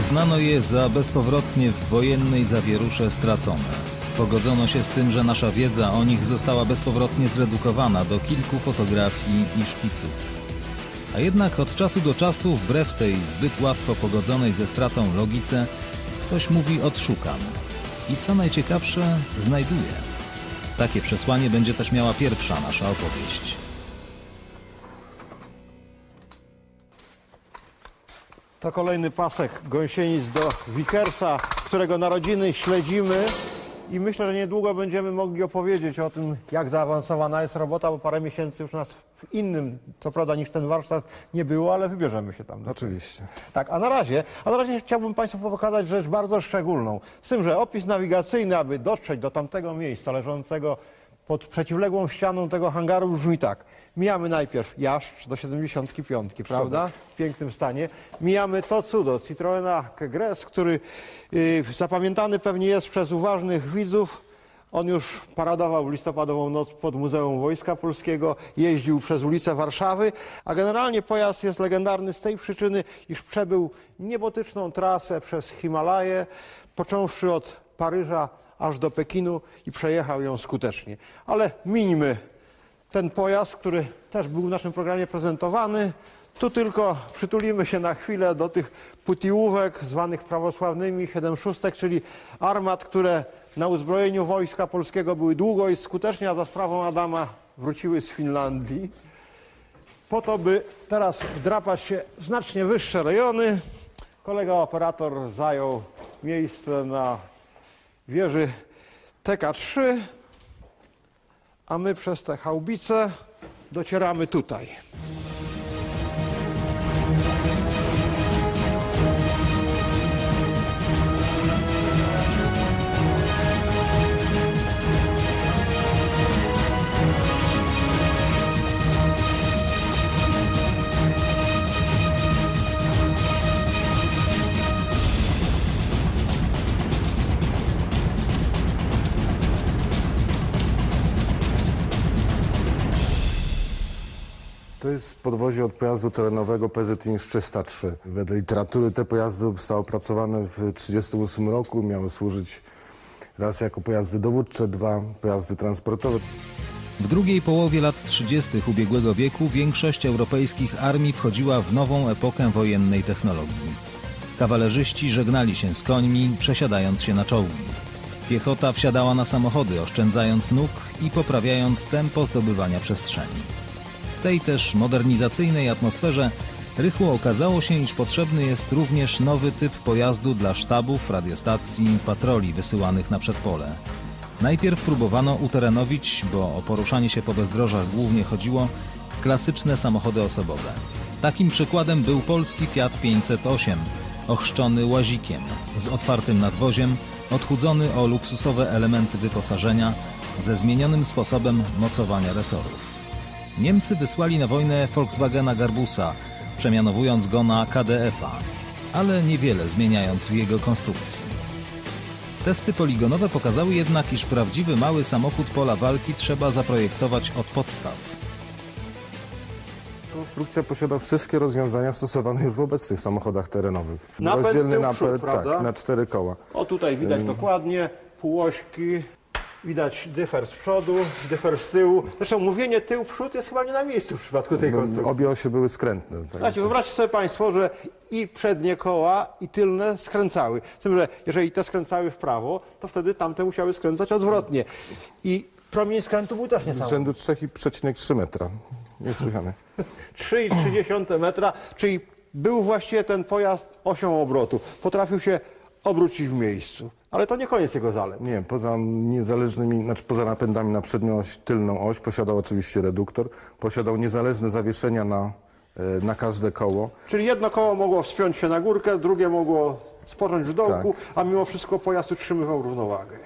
uznano je za bezpowrotnie w wojennej zawierusze stracone. Pogodzono się z tym, że nasza wiedza o nich została bezpowrotnie zredukowana do kilku fotografii i szkiców. A jednak od czasu do czasu, wbrew tej zbyt łatwo pogodzonej ze stratą logice, ktoś mówi odszukam. I co najciekawsze, znajduje. Takie przesłanie będzie też miała pierwsza nasza opowieść. To kolejny pasek gąsienic do Vickersa, którego narodziny śledzimy i myślę, że niedługo będziemy mogli opowiedzieć o tym, jak zaawansowana jest robota, bo parę miesięcy już nas w innym, co prawda, niż ten warsztat nie było, ale wybierzemy się tam. Oczywiście. Tak, a na razie chciałbym Państwu pokazać rzecz bardzo szczególną. Z tym, że opis nawigacyjny, aby dotrzeć do tamtego miejsca leżącego pod przeciwległą ścianą tego hangaru brzmi tak. Mijamy najpierw Jaszcz do 75, prawda? W pięknym stanie. Mijamy to cudo, Citroena Kegres, który zapamiętany pewnie jest przez uważnych widzów. On już paradował w listopadową noc pod Muzeum Wojska Polskiego, jeździł przez ulice Warszawy, a generalnie pojazd jest legendarny z tej przyczyny, iż przebył niebotyczną trasę przez Himalaje, począwszy od Paryża aż do Pekinu i przejechał ją skutecznie. Ale mińmy ten pojazd, który też był w naszym programie prezentowany. Tu tylko przytulimy się na chwilę do tych putiłówek zwanych prawosławnymi 7/6, czyli armat, które na uzbrojeniu Wojska Polskiego były długo i skutecznie, a za sprawą Adama wróciły z Finlandii. Po to, by teraz wdrapać się w znacznie wyższe rejony, kolega operator zajął miejsce na wieży TK3, a my przez te chałbice docieramy tutaj. To jest podwozie od pojazdu terenowego PZINS 303. Wedle literatury te pojazdy zostały opracowane w 1938 roku. Miały służyć raz jako pojazdy dowódcze, dwa pojazdy transportowe. W drugiej połowie lat 30. ubiegłego wieku większość europejskich armii wchodziła w nową epokę wojennej technologii. Kawalerzyści żegnali się z końmi, przesiadając się na czołgi. Piechota wsiadała na samochody, oszczędzając nóg i poprawiając tempo zdobywania przestrzeni. W tej też modernizacyjnej atmosferze rychło okazało się, iż potrzebny jest również nowy typ pojazdu dla sztabów, radiostacji, patroli wysyłanych na przedpole. Najpierw próbowano uterenowić, bo o poruszanie się po bezdrożach głównie chodziło, klasyczne samochody osobowe. Takim przykładem był polski Fiat 508, ochrzczony łazikiem, z otwartym nadwoziem, odchudzony o luksusowe elementy wyposażenia, ze zmienionym sposobem mocowania resorów. Niemcy wysłali na wojnę Volkswagena Garbusa, przemianowując go na KDF-a, ale niewiele zmieniając w jego konstrukcji. Testy poligonowe pokazały jednak, iż prawdziwy mały samochód pola walki trzeba zaprojektować od podstaw. Konstrukcja posiada wszystkie rozwiązania stosowane już w obecnych samochodach terenowych. Napęd Rozdzielny tył, przód, prawda? tak, na 4 koła. O, tutaj widać dokładnie półośki, widać dyfer z przodu, dyfer z tyłu. Zresztą mówienie tył-przód jest chyba nie na miejscu w przypadku tej konstrukcji. Obie osie były skrętne. Tak. Słuchajcie, wyobraźcie sobie Państwo, że i przednie koła, i tylne skręcały. Z tym, że jeżeli te skręcały w prawo, to wtedy tamte musiały skręcać odwrotnie. I promień skrętu był też Z niesamowity. rzędu 3,3 metra. Niesłychane. 3,3 metra, czyli był właściwie ten pojazd osią obrotu. Potrafił się obrócić w miejscu. Ale to nie koniec jego zalet. Nie, poza niezależnymi, poza napędami na przednią oś, tylną oś, posiadał oczywiście reduktor, posiadał niezależne zawieszenia na każde koło. Czyli jedno koło mogło wspiąć się na górkę, drugie mogło spocząć w dołku, a mimo wszystko pojazd utrzymywał równowagę.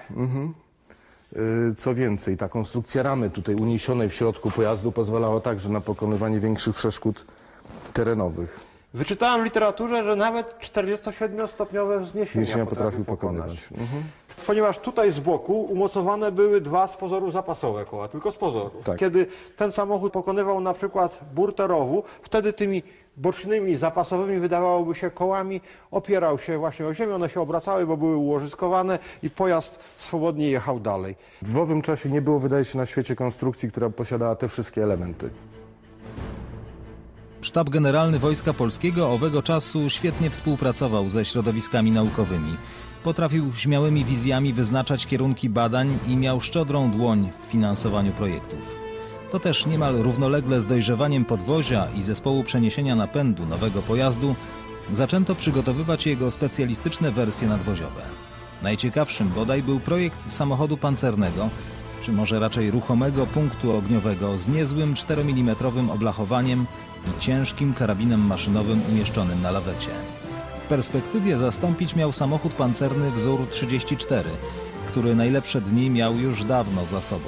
Co więcej, ta konstrukcja ramy tutaj uniesionej w środku pojazdu pozwalała także na pokonywanie większych przeszkód terenowych. Wyczytałem w literaturze, że nawet 47-stopniowe wzniesienia Potrafił pokonywać. Ponieważ tutaj z boku umocowane były dwa z pozoru zapasowe koła, tylko z pozoru. Tak. Kiedy ten samochód pokonywał na przykład burtę rowu, wtedy tymi bocznymi, zapasowymi, wydawałoby się kołami, opierał się właśnie o ziemię, one się obracały, bo były ułożyskowane i pojazd swobodnie jechał dalej. W owym czasie nie było, wydaje się, na świecie konstrukcji, która posiadała te wszystkie elementy. Sztab Generalny Wojska Polskiego owego czasu świetnie współpracował ze środowiskami naukowymi. Potrafił śmiałymi wizjami wyznaczać kierunki badań i miał szczodrą dłoń w finansowaniu projektów. To też niemal równolegle z dojrzewaniem podwozia i zespołu przeniesienia napędu nowego pojazdu zaczęto przygotowywać jego specjalistyczne wersje nadwoziowe. Najciekawszym bodaj był projekt samochodu pancernego, czy może raczej ruchomego punktu ogniowego z niezłym 4 mm oblachowaniem i ciężkim karabinem maszynowym umieszczonym na lawecie. W perspektywie zastąpić miał samochód pancerny wzór 34, który najlepsze dni miał już dawno za sobą.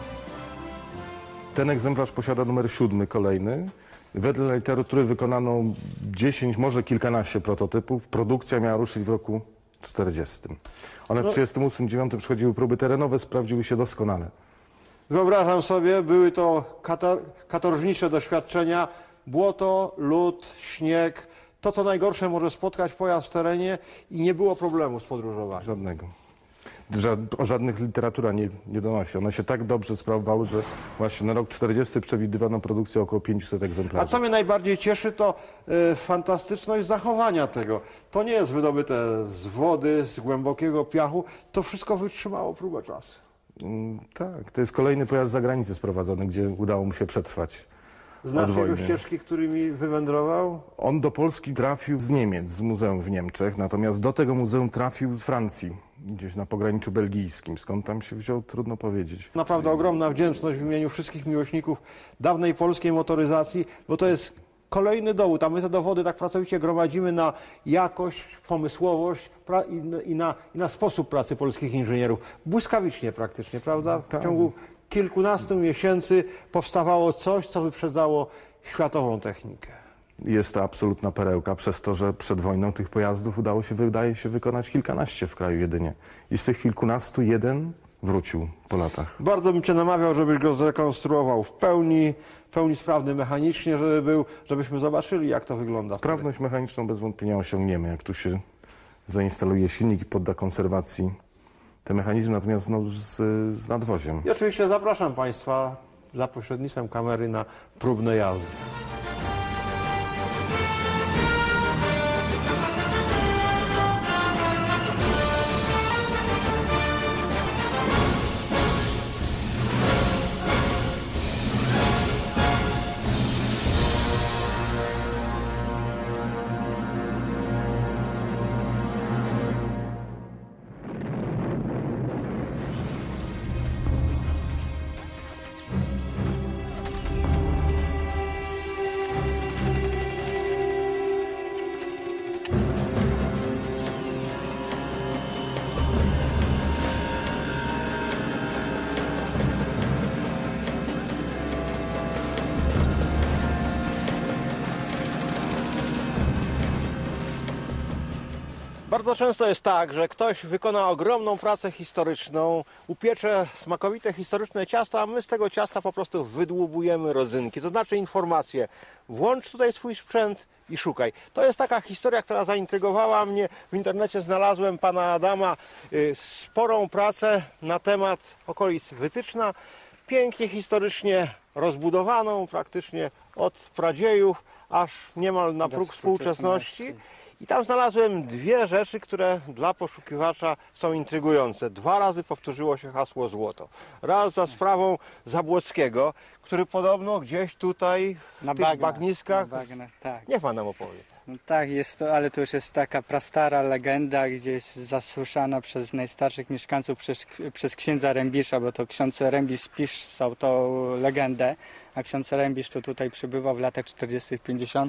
Ten egzemplarz posiada numer 7 kolejny. Wedle literatury wykonano 10, może kilkanaście prototypów. Produkcja miała ruszyć w roku 40. One w 38-39 przychodziły próby terenowe, sprawdziły się doskonale. Wyobrażam sobie, były to katorżnicze doświadczenia, błoto, lód, śnieg, to co najgorsze może spotkać pojazd w terenie i nie było problemu z podróżowaniem. Żadnego. O żadnych literatura nie donosi. One się tak dobrze sprawowały, że właśnie na rok 40 przewidywano produkcję około 500 egzemplarzy. A co mnie najbardziej cieszy, to fantastyczność zachowania tego. To nie jest wydobyte z wody, z głębokiego piachu. To wszystko wytrzymało próbę czasu. Tak, to jest kolejny pojazd z zagranicy sprowadzony, gdzie udało mu się przetrwać. Znasz jego ścieżki, którymi wywędrował? On do Polski trafił z Niemiec, z muzeum w Niemczech, natomiast do tego muzeum trafił z Francji, gdzieś na pograniczu belgijskim. Skąd tam się wziął, trudno powiedzieć. Naprawdę ogromna wdzięczność w imieniu wszystkich miłośników dawnej polskiej motoryzacji, bo to jest kolejny dowód, a my te dowody tak pracowicie gromadzimy na jakość, pomysłowość i na sposób pracy polskich inżynierów. Błyskawicznie praktycznie, prawda? W ciągu kilkunastu miesięcy powstawało coś, co wyprzedzało światową technikę. Jest to absolutna perełka, przez to, że przed wojną tych pojazdów udało się, wydaje się, wykonać kilkanaście w kraju jedynie. I z tych kilkunastu jeden wrócił po latach. Bardzo bym Cię namawiał, żebyś go zrekonstruował w pełni sprawny mechanicznie, żebyśmy zobaczyli, jak to wygląda. Sprawność mechaniczną bez wątpienia osiągniemy, jak tu się zainstaluje silnik i podda konserwacji te mechanizmy, natomiast z nadwoziem. I oczywiście zapraszam Państwa za pośrednictwem kamery na próbne jazdy. Bardzo często jest tak, że ktoś wykona ogromną pracę historyczną, upiecze smakowite historyczne ciasto, a my z tego ciasta po prostu wydłubujemy rodzynki. To znaczy informacje. Włącz tutaj swój sprzęt i szukaj. To jest taka historia, która zaintrygowała mnie. W internecie znalazłem pana Adama sporą pracę na temat okolic Wytyczna. Pięknie historycznie rozbudowaną, praktycznie od pradziejów aż niemal na próg współczesności. I tam znalazłem dwie rzeczy, które dla poszukiwacza są intrygujące. 2 razy powtórzyło się hasło złoto. Raz za sprawą Zabłockiego, który podobno gdzieś tutaj w tych bagniskach... Tak. Niech pan nam opowie. No tak, jest to, ale to już jest taka prastara legenda, gdzieś zasłyszana przez najstarszych mieszkańców, przez księdza Rębisza, bo to ksiądz Rębisz pisał tą legendę, a ksiądz Rębisz to tutaj przybywał w latach 40., 50.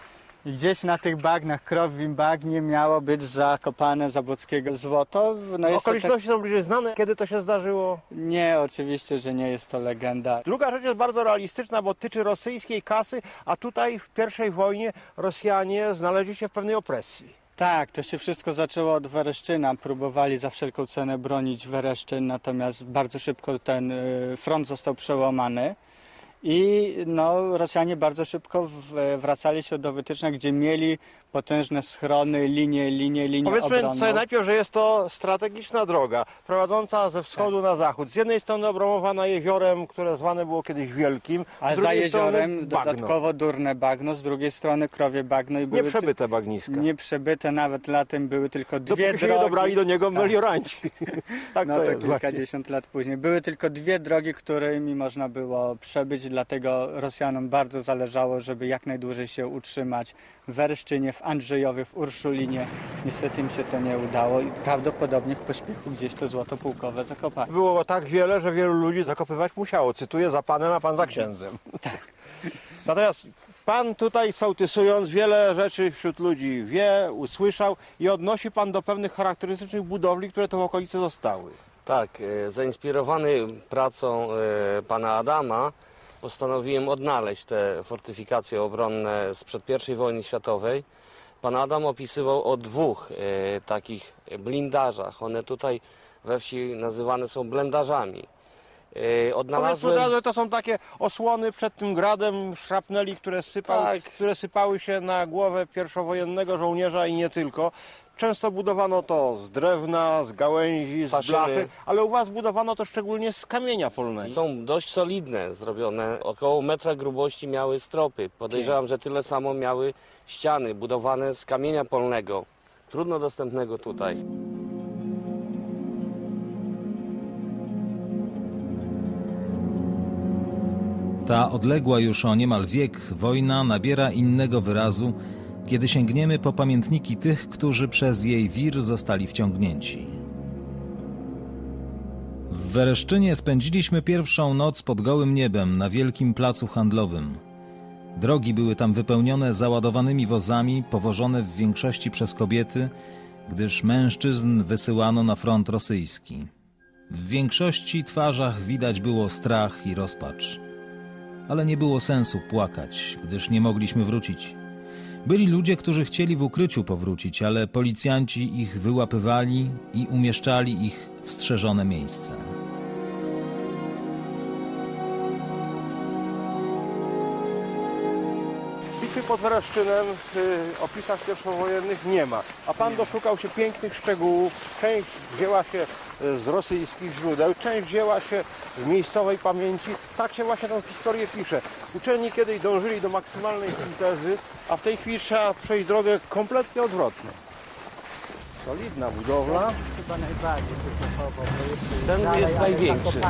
I gdzieś na tych bagnach, krowim bagnie miało być zakopane Zabłockiego złoto. No okoliczności są bliżej znane. Kiedy to się zdarzyło? Nie, oczywiście, że nie jest to legenda. Druga rzecz jest bardzo realistyczna, bo tyczy rosyjskiej kasy, a tutaj w I wojnie Rosjanie znaleźli się w pewnej opresji. Tak, to się wszystko zaczęło od Wereszczyna. Próbowali za wszelką cenę bronić Wereszczyn, natomiast bardzo szybko ten front został przełamany. I no, Rosjanie bardzo szybko wracali się do Wytyczna, gdzie mieli potężne schrony, linie Powiedzmy obronną. sobie najpierw, że jest to strategiczna droga prowadząca ze wschodu na zachód. Z jednej strony obromowana jeziorem, które zwane było kiedyś Wielkim, A z za drugiej jeziorem strony bagno. dodatkowo durne bagno, z drugiej strony krowie bagno. I były Nieprzebyte bagniska. Nieprzebyte, nawet latem były tylko dwie Dopóki się drogi. nie dobrali do niego melioranci. Tak No to to jest właśnie. kilkadziesiąt lat później. Były tylko dwie drogi, którymi można było przebyć, dlatego Rosjanom bardzo zależało, żeby jak najdłużej się utrzymać w Wereszczynie, w Andrzejowie, w Urszulinie. Niestety im się to nie udało i prawdopodobnie w pośpiechu gdzieś to złoto pułkowe zakopali. Było tak wiele, że wielu ludzi zakopywać musiało. Cytuję, za panem, a pan za księdzem. Tak. Natomiast pan tutaj sołtysując wiele rzeczy wśród ludzi wie, usłyszał i odnosi pan do pewnych charakterystycznych budowli, które tu w okolicy zostały. Tak, zainspirowany pracą pana Adama postanowiłem odnaleźć te fortyfikacje obronne sprzed I wojny światowej. Pan Adam opisywał o dwóch takich blindażach. One tutaj we wsi nazywane są blendażami. Powiedzmy od razu, że to są takie osłony przed tym gradem szrapneli, Tak. które sypały się na głowę pierwszowojennego żołnierza i nie tylko. Często budowano to z drewna, z gałęzi, z Paszyny. blachy, ale u was budowano to szczególnie z kamienia polnego. Są dość solidne, zrobione. Około metra grubości miały stropy. Podejrzewam, że tyle samo miały ściany, budowane z kamienia polnego. Trudno dostępnego tutaj. Ta odległa już o niemal wiek wojna nabiera innego wyrazu, kiedy sięgniemy po pamiętniki tych, którzy przez jej wir zostali wciągnięci. W Wereszczynie spędziliśmy pierwszą noc pod gołym niebem na wielkim placu handlowym. Drogi były tam wypełnione załadowanymi wozami, powożone w większości przez kobiety, gdyż mężczyzn wysyłano na front rosyjski. W większości twarzach widać było strach i rozpacz. Ale nie było sensu płakać, gdyż nie mogliśmy wrócić. Byli ludzie, którzy chcieli w ukryciu powrócić, ale policjanci ich wyłapywali i umieszczali ich w strzeżone miejsce. Bitwy pod Wereszczynem w opisach pierwszowojennych nie ma, a pan doszukał się pięknych szczegółów. Część wzięła się z rosyjskich źródeł, część wzięła się z miejscowej pamięci. Tak się właśnie tę historię pisze. Uczelni kiedyś dążyli do maksymalnej syntezy, a w tej chwili trzeba przejść drogę kompletnie odwrotną. Solidna budowla. Chyba najbardziej typowo, bo Ten jest największy.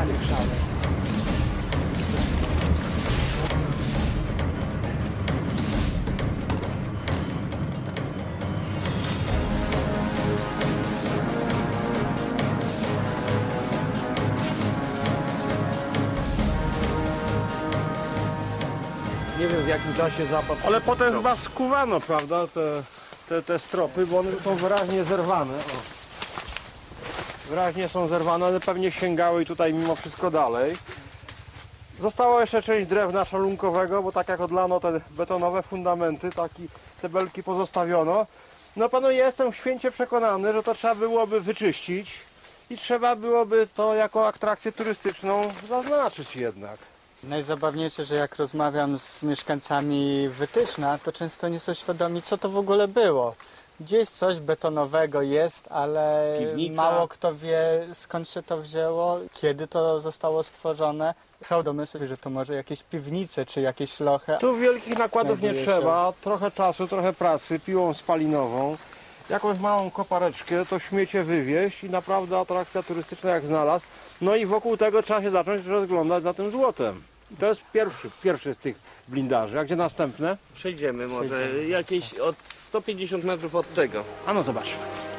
Nie wiem w jakim czasie zapadł. Ale potem chyba skuwano, prawda, te stropy, bo one są wyraźnie zerwane. O. Wyraźnie są zerwane, one pewnie sięgały tutaj mimo wszystko dalej. Została jeszcze część drewna szalunkowego, bo tak jak odlano te betonowe fundamenty, te belki pozostawiono. No panu, ja jestem święcie przekonany, że to trzeba byłoby wyczyścić i trzeba byłoby to jako atrakcję turystyczną zaznaczyć jednak. Najzabawniejsze, że jak rozmawiam z mieszkańcami Wytyszna, to często nie są świadomi, co to w ogóle było. Gdzieś coś betonowego jest, ale Piwnica. mało kto wie, skąd się to wzięło, kiedy to zostało stworzone. Są domysły, że to może jakieś piwnice czy jakieś lochy. Tu wielkich nakładów nie Znajduje się. trzeba, trochę czasu, trochę pracy, piłą spalinową, jakąś małą kopareczkę, to śmiecie wywieźć i naprawdę atrakcja turystyczna jak znalazł. No i wokół tego trzeba się zacząć rozglądać za tym złotem. I to jest pierwszy z tych blindaży. A gdzie następne? Przejdziemy może jakieś od 150 metrów od tego. A no zobacz.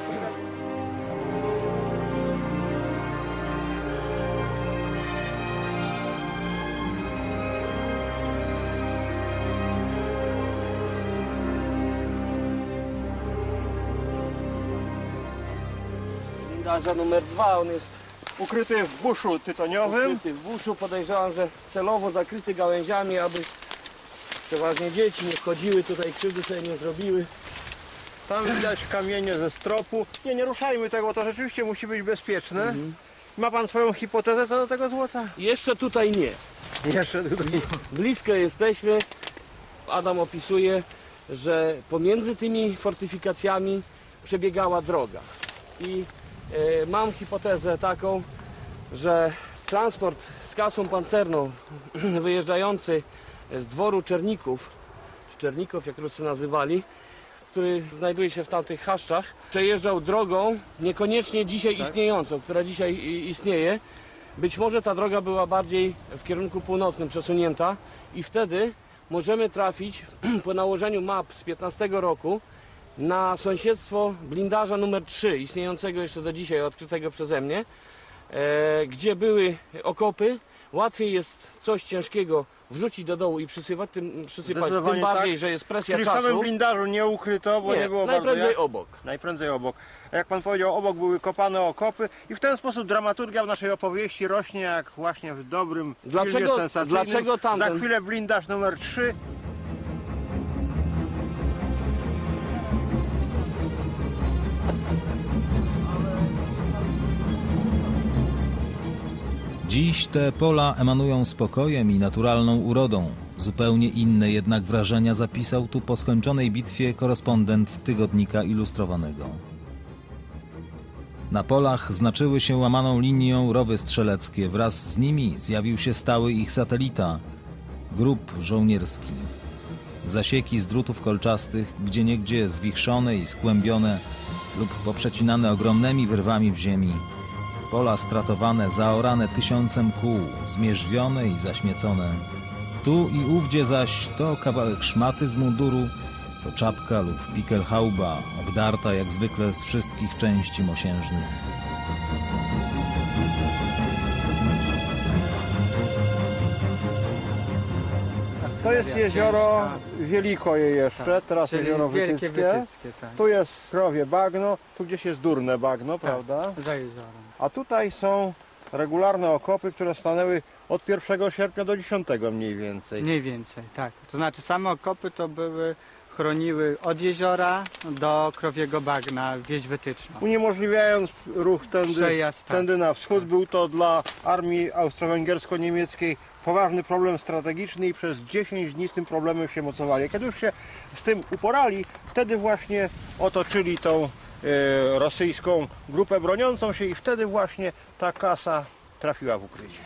Blindaża numer 2, on jest Ukryty w buszu tytoniowym. ukryty w buszu. Podejrzewam, że celowo zakryty gałęziami, aby przeważnie dzieci nie wchodziły tutaj, krzywdy sobie nie zrobiły. Tam widać kamienie ze stropu. Nie ruszajmy tego, to rzeczywiście musi być bezpieczne. Ma pan swoją hipotezę co do tego złota? Jeszcze tutaj nie. Jeszcze tutaj. Blisko jesteśmy. Adam opisuje, że pomiędzy tymi fortyfikacjami przebiegała droga. I mam hipotezę taką, że transport z kasą pancerną wyjeżdżający z dworu Czerników, czy Czernikow, jak Ruscy nazywali, który znajduje się w tamtych chaszczach, przejeżdżał drogą niekoniecznie dzisiaj istniejącą, która dzisiaj istnieje. Być może ta droga była bardziej w kierunku północnym przesunięta i wtedy możemy trafić po nałożeniu map z 15 roku na sąsiedztwo blindaża numer 3, istniejącego jeszcze do dzisiaj, odkrytego przeze mnie, gdzie były okopy. Łatwiej jest coś ciężkiego wrzucić do dołu i przysypać, tym bardziej, tak. że jest presja Czyli w czasu. samym blindażu nie ukryto, bo nie było bardzo najprędzej jak... obok. Najprędzej obok. A jak pan powiedział, obok były kopane okopy i w ten sposób dramaturgia w naszej opowieści rośnie jak właśnie w dobrym filmie sensacyjnym. Dlaczego tamten? Za chwilę blindaż numer 3. Dziś te pola emanują spokojem i naturalną urodą. Zupełnie inne jednak wrażenia zapisał tu po skończonej bitwie korespondent Tygodnika Ilustrowanego. Na polach znaczyły się łamaną linią rowy strzeleckie. Wraz z nimi zjawił się stały ich satelita – grób żołnierski. Zasieki z drutów kolczastych, gdzieniegdzie zwichrzone i skłębione lub poprzecinane ogromnymi wyrwami w ziemi. Pola stratowane, zaorane 1000 kół, zmierzwione i zaśmiecone. Tu i ówdzie zaś to kawałek szmaty z munduru, to czapka lub pikelhauba, obdarta jak zwykle z wszystkich części mosiężnych. To jest jezioro Wielikoje jeszcze, teraz Czyli jezioro Wielkie Wytyckie. tak. Tu jest krowie bagno, tu gdzieś jest durne bagno, prawda? Za jeziorem. A tutaj są regularne okopy, które stanęły od 1 sierpnia do 10 mniej więcej. Mniej więcej, tak. To znaczy same okopy to chroniły od jeziora do krowiego bagna wieś wytyczną. Uniemożliwiając ruch Przejazd, tak. tędy na wschód, był to dla armii austro-węgiersko-niemieckiej poważny problem strategiczny i przez 10 dni z tym problemem się mocowali. Kiedy już się z tym uporali, wtedy właśnie otoczyli tą rosyjską grupę broniącą się i wtedy właśnie ta kasa trafiła w ukrycie.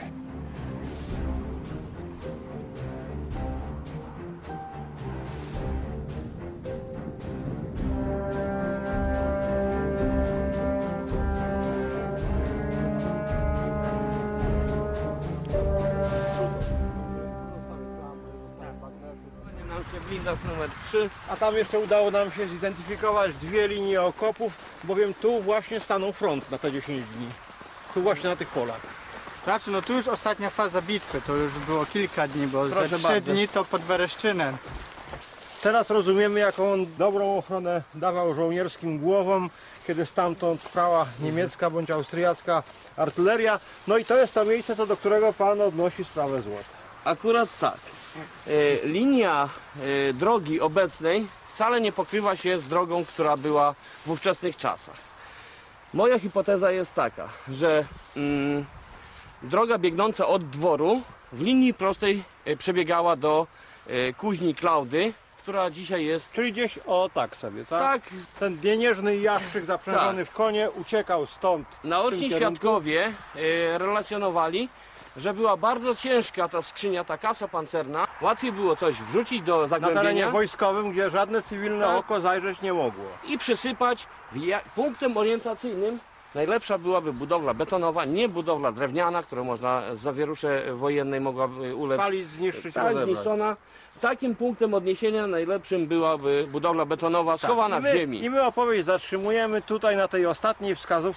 Nam się blindaż numer 3. A tam jeszcze udało nam się zidentyfikować 2 linie okopów, bowiem tu właśnie stanął front na te 10 dni. Tu właśnie na tych polach. Znaczy, no tu już ostatnia faza bitwy, to już było kilka dni, bo Proszę za 3 bardzo. dni to pod Wereszczynem. Teraz rozumiemy, jaką on dobrą ochronę dawał żołnierskim głowom, kiedy stamtąd prała niemiecka bądź austriacka artyleria. No i to jest to miejsce, co do którego pan odnosi sprawę złota. Akurat tak. Linia drogi obecnej wcale nie pokrywa się z drogą, która była w ówczesnych czasach. Moja hipoteza jest taka, że droga biegnąca od dworu w linii prostej przebiegała do kuźni Klaudy, która dzisiaj jest... Czyli gdzieś o tak sobie, tak? Tak, Ten nienieżny jaszczyk zaprzężony w konie uciekał stąd. naoczni świadkowie relacjonowali, że była bardzo ciężka ta skrzynia, ta kasa pancerna. Łatwiej było coś wrzucić do Na terenie zagłębienia wojskowym, gdzie żadne cywilne Tak. oko zajrzeć nie mogło. i przysypać. Punktem orientacyjnym najlepsza byłaby budowla betonowa, nie budowla drewniana, którą można z zawieruszy wojennej mogłaby ulec Palić, zniszczyć, tak, rozebrać. zniszczona. Takim punktem odniesienia najlepszym byłaby budowla betonowa schowana I w my, ziemi. I my opowieść zatrzymujemy tutaj na tej ostatniej wskazówce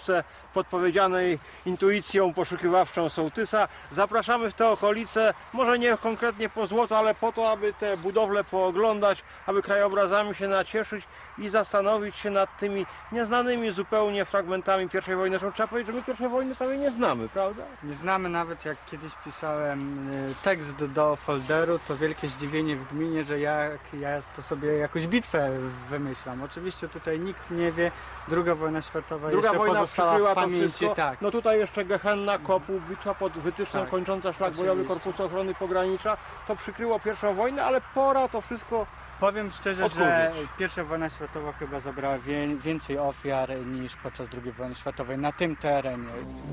podpowiedzianej intuicją poszukiwawczą sołtysa. Zapraszamy w te okolice, może nie konkretnie po złoto, ale po to, aby te budowle pooglądać, aby krajobrazami się nacieszyć i zastanowić się nad tymi nieznanymi zupełnie fragmentami I wojny. Zresztą trzeba powiedzieć, że my I wojny prawie nie znamy, prawda? Nie znamy, nawet jak kiedyś pisałem tekst do folderu, to wielkie zdziwienie w gminie, że ja to sobie jakąś bitwę wymyślam. Oczywiście tutaj nikt nie wie, II wojna światowa Druga jeszcze wojna pozostała przykryła w pamięci. to wszystko. Tak. No tutaj jeszcze Gehenna, Kopu, bitwa pod Wytycznem Tak, kończąca szlak bojowy oczywiście. Korpusu Ochrony Pogranicza. To przykryło I wojnę, ale pora to wszystko. Powiem szczerze, Odkurzyć. że I wojna światowa chyba zabrała więcej ofiar niż podczas II wojny światowej na tym terenie.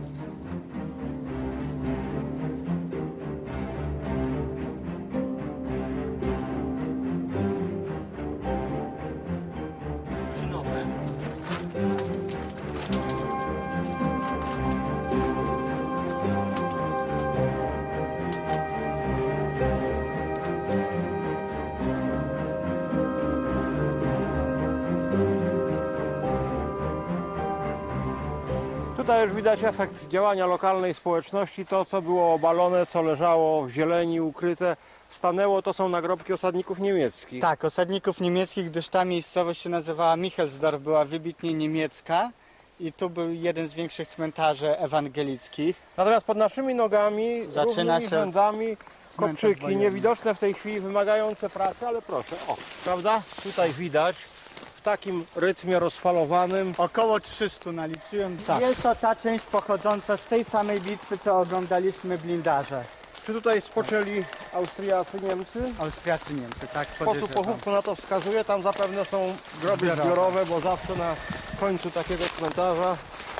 Tutaj już widać efekt działania lokalnej społeczności. To, co było obalone, co leżało w zieleni, ukryte, stanęło. To są nagrobki osadników niemieckich. Tak, osadników niemieckich, gdyż ta miejscowość się nazywała Michelsdorf, była wybitnie niemiecka i tu był jeden z większych cmentarzy ewangelickich. Natomiast pod naszymi nogami, Zaczyna różnymi się rzędami, kopczyki, wojenny. niewidoczne w tej chwili, wymagające pracy, ale proszę, o, prawda? Tutaj widać w takim rytmie rozfalowanym. Około 300 naliczyłem. Tak. Jest to ta część pochodząca z tej samej bitwy, co oglądaliśmy blindarze. Czy tutaj spoczęli Austriacy, Niemcy? Austriacy, Niemcy, tak? Sposób podejrzewam. pochówku na to wskazuje. Tam zapewne są groby Zbiorowe. zbiorowe, bo zawsze na końcu takiego cmentarza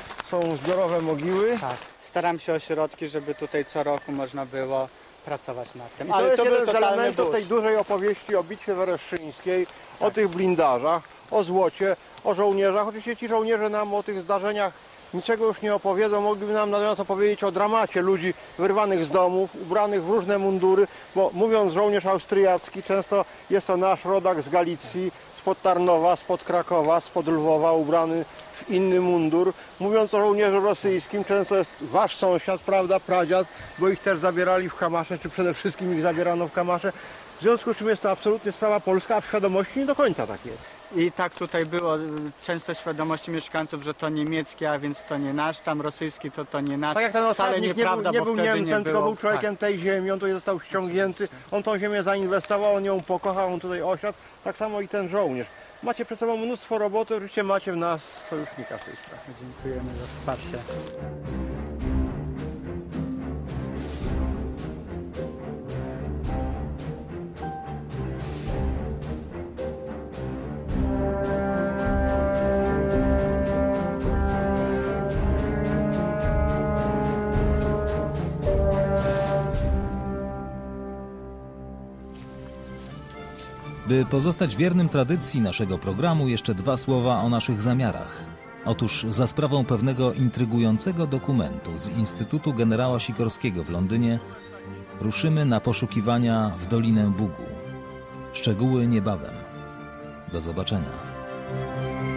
są zbiorowe mogiły. Tak. Staram się o środki, żeby tutaj co roku można było pracować nad tym. I to jest był jeden z totalny elementów burz. tej dużej opowieści o bitwie wereszczyńskiej, o tych blindażach, o złocie, o żołnierzach. Oczywiście ci żołnierze nam o tych zdarzeniach niczego już nie opowiedzą, mogliby nam natomiast opowiedzieć o dramacie ludzi wyrwanych z domów, ubranych w różne mundury, bo mówiąc żołnierz austriacki, często jest to nasz rodak z Galicji, spod Tarnowa, spod Krakowa, spod Lwowa, ubrany w inny mundur. Mówiąc o żołnierzu rosyjskim, często jest wasz sąsiad, prawda, pradziad, bo ich też zabierali w kamasze, czy przede wszystkim ich zabierano w kamasze. W związku z czym jest to absolutnie sprawa polska, a w świadomości nie do końca tak jest. I tak tutaj było często świadomości mieszkańców, że to niemieckie, a więc to nie nasz, tam rosyjski to nie nasz. Tak jak ten Wcale osadnik nieprawda, nie bo był wtedy Niemcem, nie tylko było. był człowiekiem tej ziemi, on tutaj został ściągnięty, on tą ziemię zainwestował, on ją pokochał, on tutaj osiadł, tak samo i ten żołnierz. Macie przed sobą mnóstwo roboty, oczywiście macie w nas sojusznika w tej sprawie. Dziękujemy za wsparcie. By pozostać wiernym tradycji naszego programu, jeszcze 2 słowa o naszych zamiarach. Otóż za sprawą pewnego intrygującego dokumentu z Instytutu Generała Sikorskiego w Londynie ruszymy na poszukiwania w Dolinę Bugu. Szczegóły niebawem. Do zobaczenia.